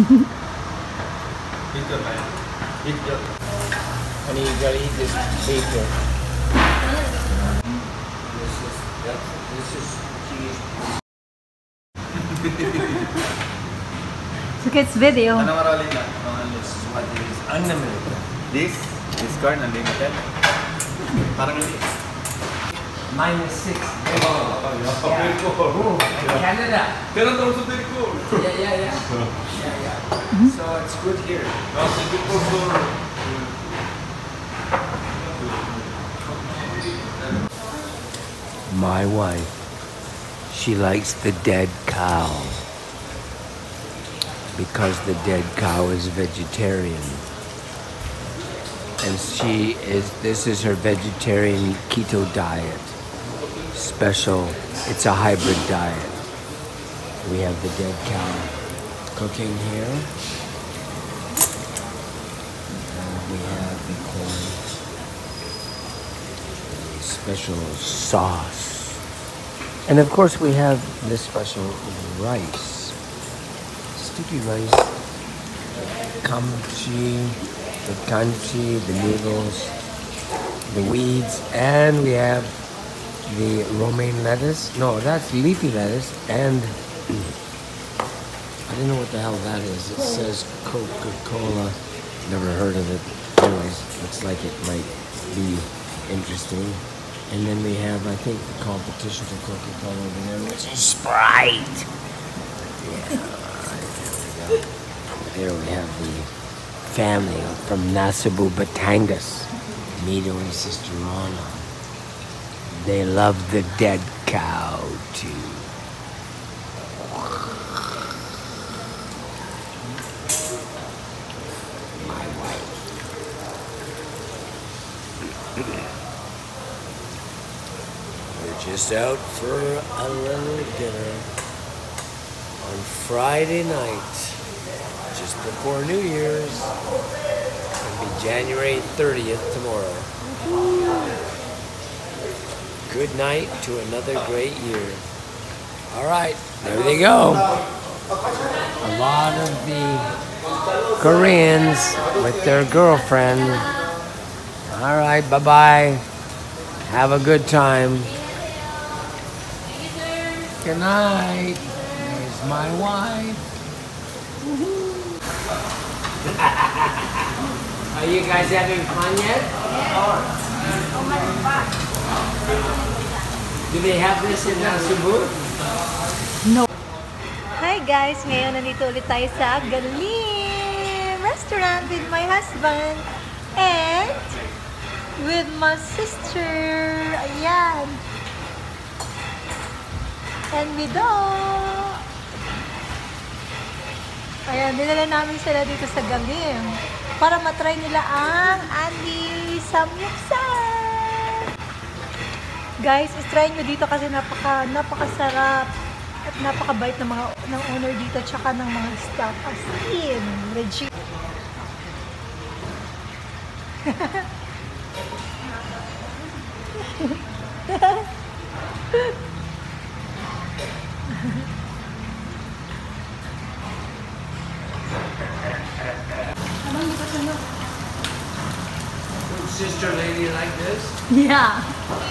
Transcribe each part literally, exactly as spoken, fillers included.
Honey, you gotta eat this paper. This is that. This is cheese. So it's video. Ano marali na? This is what it is. Unlimited. This is corn unlimited. Parang hindi. Minus six. Oh, oh, Yeah. Oh, Canada. Pero ito sa ko. Yeah, yeah, yeah. Yeah, yeah. So it's good here. My wife, she likes the dead cow because the dead cow is vegetarian. And she is, this is her vegetarian keto diet. Special, it's a hybrid diet. We have the dead cow cooking here. And we have the corn. The special sauce. And of course we have the special rice. Sticky rice. Kimchi, the kanchi, the noodles, the weeds, and we have the romaine lettuce. No, that's leafy lettuce, and I don't know what the hell that is. It says Coca-Cola. Never heard of it. Anyways, looks like it might be interesting. And then we have, I think, the competition for Coca-Cola over there, which is Sprite. Yeah, there we go. There we have the family from Nasabo, Batangas. Mito and Sister Rana. They love the dead cow, too. My wife. We're just out for a little dinner on Friday night, just before New Year's. It'll be January thirtieth tomorrow. Good night to another great year. All right, there they go. A lot of the Koreans with their girlfriend. All right, bye-bye. Have a good time. Good night. There's my wife. Are you guys having fun yet? Do they have this in uh, Cebu? No. Hi guys, ngayon nandito ulit tayo sa Galim Restaurant with my husband and with my sister. Ayan. And Mido. Ayan, dinala namin sila dito sa Galim para matry nila ang Andy Samyupsal. Guys, try nyo dito kasi napaka napakasarap at napakabait ng mga ng owner dito tsaka ng mga staff. As in, legit. Sister lady like this? Yeah.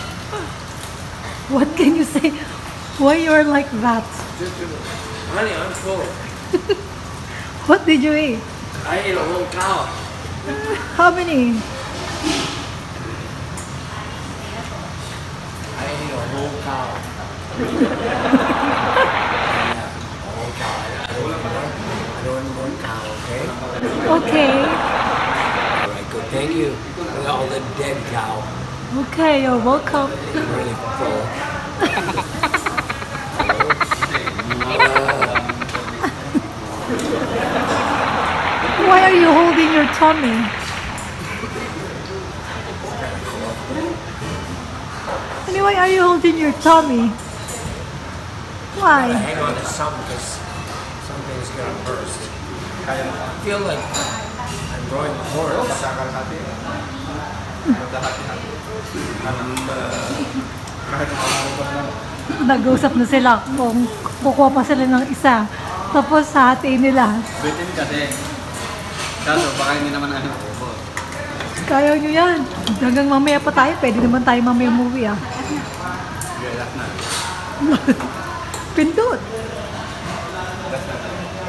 What can you say? Why you're like that? Sister, honey, I'm full. What did you eat? I ate a whole cow. How many? I ate a whole cow. A whole cow. I don't want more. I don't want more cow, okay? Okay. All right, good. Thank you. All the dead cow. Okay, you're welcome. Really full. Why are you holding your tummy? I mean, why are you holding your tummy? Why? Hang on to something because something's gonna burst. I feel like I'm growing corns. Nag-usap na sila kung kukuha pa sila ng isa. Tapos hati nila. Bitin kasi. Kaso baka hindi naman ano. Kaya nyo yan. Hanggang mamaya pa tayo. Pwede naman tayo mamaya movie ah. Okay, last na. Pindot. Last na.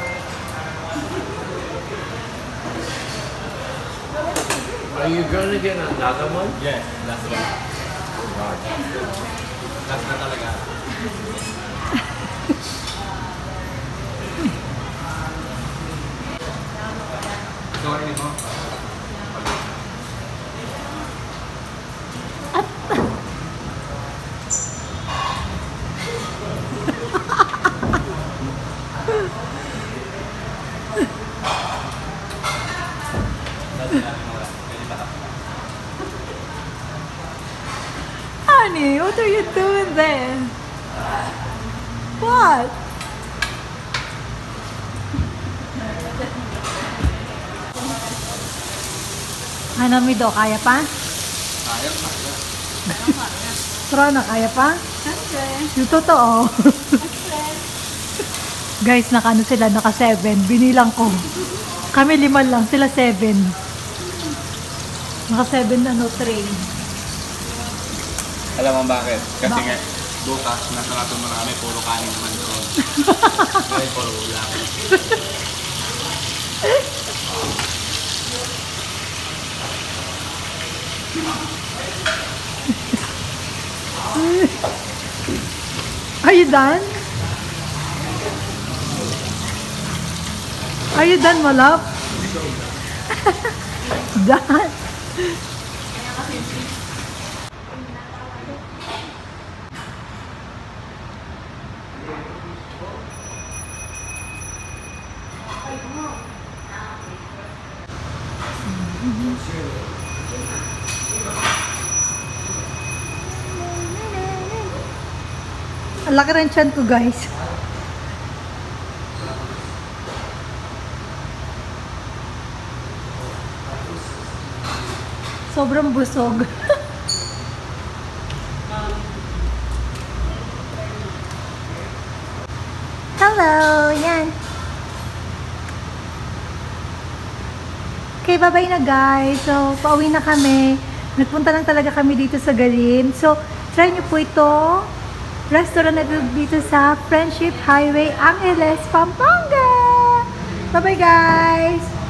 Are you gonna get another one? Yes, last one. Last na talaga. Sorry mo. Honey, what are you doing there? What? Hanami do, kaya pa? Kaya, kaya. Pero na, kaya pa? Siyempre. Yung totoo. Guys, naka ano sila, naka seven. Binilang ko. Kami lima lang, sila seven. Naka seven ano, tray. Alam mo bakit? Kasi Bakit? nga, bukas, nasa natin mo na kami, puro kanin naman doon. Ngayon, puro ulam. Are you done? Are you done, my love? Done. Ang laki ng tiyan ko, guys. Sobrang busog. Hello! Yan. Okay, bye-bye na guys. So, pauwi na kami. Nagpunta lang talaga kami dito sa Galim. So, try nyo po ito. Restaurant na dito sa Friendship Highway, Angeles, Pampanga. Bye-bye guys!